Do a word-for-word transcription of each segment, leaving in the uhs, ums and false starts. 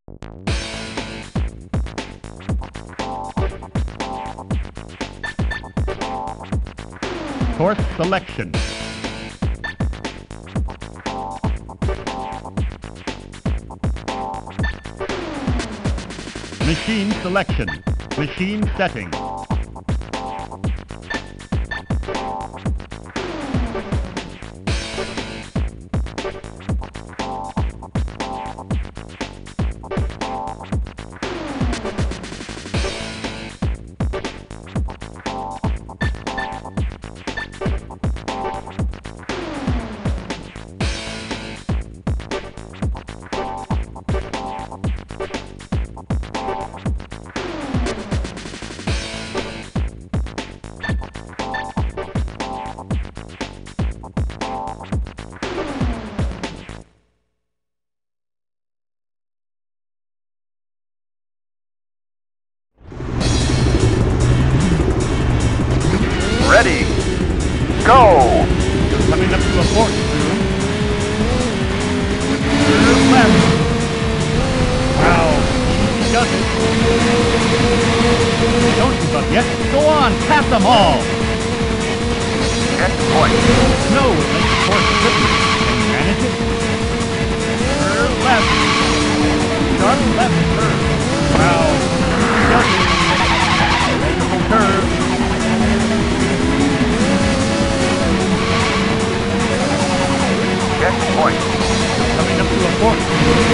Course selection. Machine selection. Machine setting. Ready, go! Coming up to a fork soon. Turn left. Wow, easy does it. Don't give up yet. Go on, pass them all. Get point. Snow will make the course slippery. Can you manage it? Turn left. Sharp left turn. Wow, easy does it. Wonderful curve. Get point. Coming up to a fork.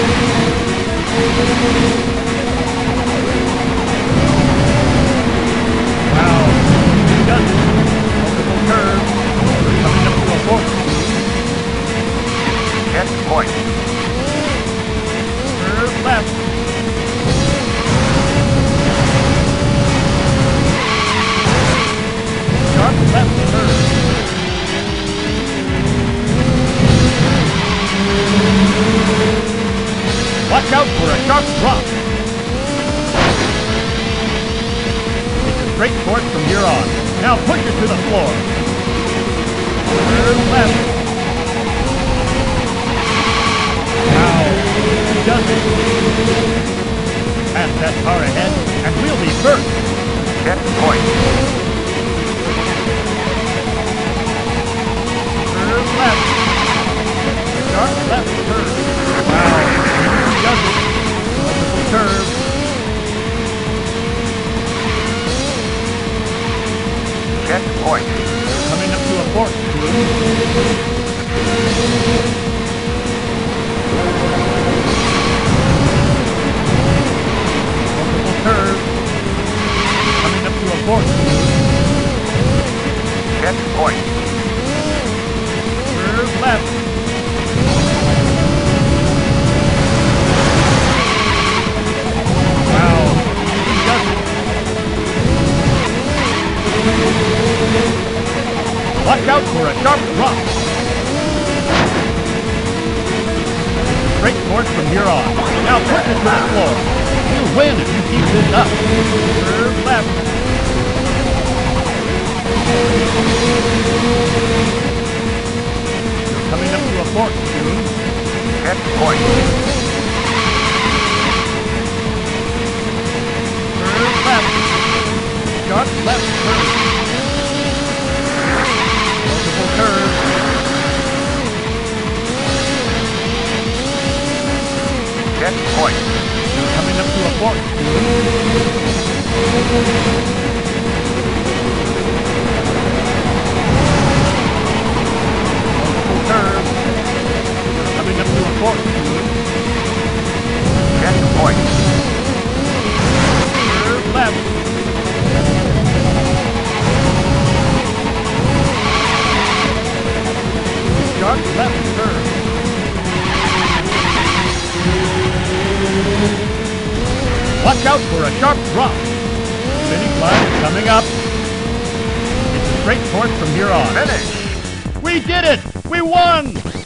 Wow, he does it. Wonderful curve. Coming up to a fork. Get point. Curve left. Sharp left turn. Watch out for a sharp drop. It's a straight course from here on. Now push it to the floor. Turn left. Now, he does it. Pass that car ahead, and we'll be first. Get point. Turn left. Sharp left turn. Wow. Does it. Wonderful curve. Get point. Coming up to a fork soon. Wonderful curve. Coming up to a fork soon. Get point. Curve left. Watch out for a sharp drop. Straight course from here on. Now push it to the floor. You'll win if you keep this up. Curve left. You're coming up to a fork soon. Get point. Curve left. Sharp left turn. Curve. Get point. You're coming up to a fork. Wonderful curve. You're coming up to a fork. Get point. Curve left. Sharp left turn. Watch out for a sharp drop. Finish line coming up. It's a straight course from here on. Finish. We did it! We won!